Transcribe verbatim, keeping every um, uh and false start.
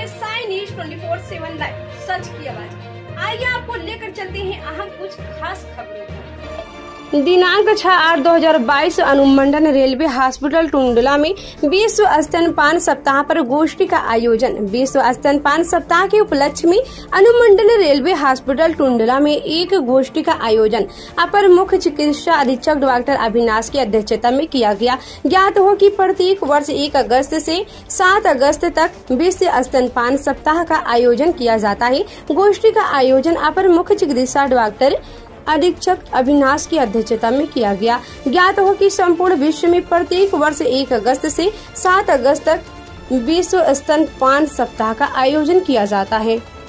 हैं Sai news twenty four seven live, सच की आवाज। आइए आपको लेकर चलते हैं अहम कुछ खास खबरों को। दिनांक छह आठ दो हजार बाईस अनुमंडल रेलवे हॉस्पिटल टुंडला में विश्व स्तनपान सप्ताह पर गोष्ठी का आयोजन। विश्व स्तनपान सप्ताह के उपलक्ष्य में अनुमंडल रेलवे हॉस्पिटल टुंडला में एक गोष्ठी का आयोजन अपर मुख्य चिकित्सा अधीक्षक डॉक्टर अविनाश की अध्यक्षता में किया गया। ज्ञात हो कि प्रत्येक वर्ष एक अगस्त से सात अगस्त तक विश्व स्तनपान सप्ताह का आयोजन किया जाता है। गोष्ठी का आयोजन अपर मुख्य चिकित्सा डॉक्टर अधीक्षक अविनाश की अध्यक्षता में किया गया। ज्ञात हो कि संपूर्ण विश्व में प्रत्येक वर्ष एक अगस्त से सात अगस्त तक विश्व स्तनपान सप्ताह का आयोजन किया जाता है।